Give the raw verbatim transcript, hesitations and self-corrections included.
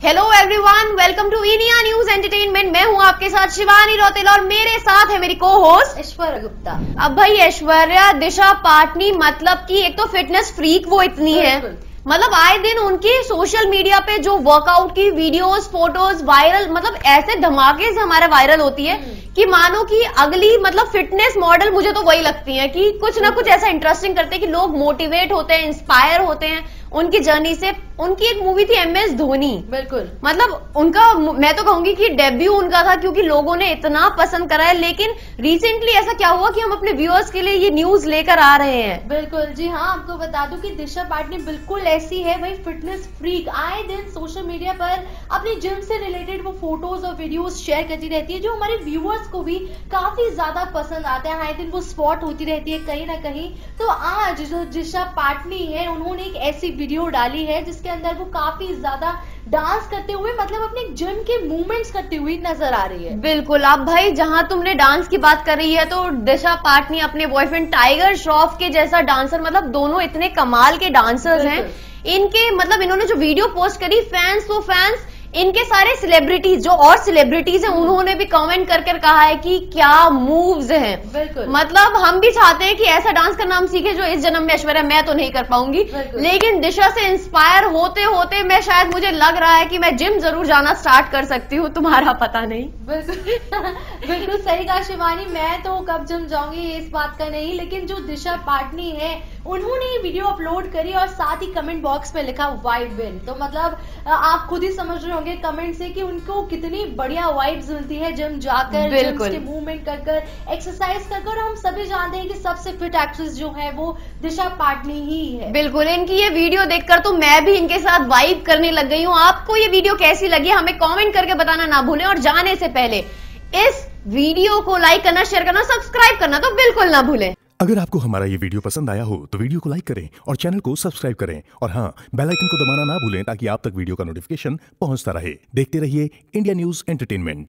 Hello everyone, welcome to India news entertainment. मैं हूं आपके साथ शिवानी रौतेला और मेरे साथ है मेरी को होस्ट ऐश्वर्या गुप्ता। अब भाई ऐश्वर्या दिशा पाटनी मतलब कि एक तो फिटनेस फ्रीक वो इतनी है, मतलब आए दिन उनकी सोशल मीडिया पे जो वर्कआउट की वीडियोस फोटोज वायरल, मतलब ऐसे धमाके से हमारे वायरल होती है कि मानो कि अगली मतलब फिटनेस मॉडल मुझे तो वही लगती है कि कुछ ना कुछ ऐसा इंटरेस्टिंग करते हैं कि लोग मोटिवेट होते हैं, इंस्पायर होते हैं उनकी जर्नी से। उनकी एक मूवी थी एम एस धोनी, बिल्कुल मतलब उनका मैं तो कहूंगी कि डेब्यू उनका था क्योंकि लोगों ने इतना पसंद करा है। लेकिन रिसेंटली ऐसा क्या हुआ कि हम अपने व्यूअर्स के लिए ये न्यूज लेकर आ रहे हैं। बिल्कुल जी हाँ, आपको बता दूं कि दिशा पाटनी बिल्कुल ऐसी है, वही फिटनेस फ्रीक। आए दिन सोशल मीडिया पर अपने जिम से रिलेटेड वो फोटोज और वीडियोस शेयर करती रहती है जो हमारे व्यूअर्स को भी काफी ज्यादा पसंद आते हैं। आए दिन वो स्पॉट होती रहती है कहीं ना कहीं। तो आज जो दिशा पाटनी है उन्होंने एक ऐसी वीडियो डाली है जिसके अंदर वो काफी ज्यादा डांस करते हुए, मतलब अपने जिम के मूवमेंट्स करती हुई नजर आ रही है। बिल्कुल। अब भाई जहां तुमने डांस की बात कर रही है तो दिशा पाटनी अपने बॉयफ्रेंड टाइगर श्रॉफ के जैसा डांसर, मतलब दोनों इतने कमाल के डांसर्स हैं। इनके मतलब इन्होंने जो वीडियो पोस्ट करी, फैंस तो फैंस इनके सारे सेलिब्रिटीज जो और सेलिब्रिटीज हैं उन्होंने भी कमेंट करके कहा है कि क्या मूव्स हैं। बिल्कुल, मतलब हम भी चाहते हैं कि ऐसा डांस करना हम सीखे जो इस जन्म में ऐश्वर्या मैं तो नहीं कर पाऊंगी, लेकिन दिशा से इंस्पायर होते होते मैं शायद मुझे लग रहा है कि मैं जिम जरूर जाना स्टार्ट कर सकती हूँ, तुम्हारा पता नहीं। बिल्कुल बिल्कुल सही कहा शिवानी, मैं तो कब जिम जाऊंगी इस बात का नहीं, लेकिन जो दिशा पाटनी है उन्होंने ये वीडियो अपलोड करी और साथ ही कमेंट बॉक्स में लिखा वाइब विन। तो मतलब आप खुद ही समझ रहे होंगे कमेंट से कि उनको कितनी बढ़िया वाइब्स मिलती है जिम जाकर, जिम के मूवमेंट कर कर, एक्सरसाइज कर कर। हम सभी जानते हैं कि सबसे फिट एक्ट्रेस जो है वो दिशा पाटनी ही है। बिल्कुल, इनकी ये वीडियो देखकर तो मैं भी इनके साथ वाइब करने लग गई हूँ। आपको ये वीडियो कैसी लगी हमें कमेंट करके बताना ना भूलें, और जाने से पहले इस वीडियो को लाइक करना, शेयर करना, सब्सक्राइब करना तो बिल्कुल ना भूलें। अगर आपको हमारा ये वीडियो पसंद आया हो तो वीडियो को लाइक करें और चैनल को सब्सक्राइब करें, और हाँ, बेल आइकन को दबाना ना भूलें ताकि आप तक वीडियो का नोटिफिकेशन पहुंचता रहे। देखते रहिए इंडिया न्यूज एंटरटेनमेंट।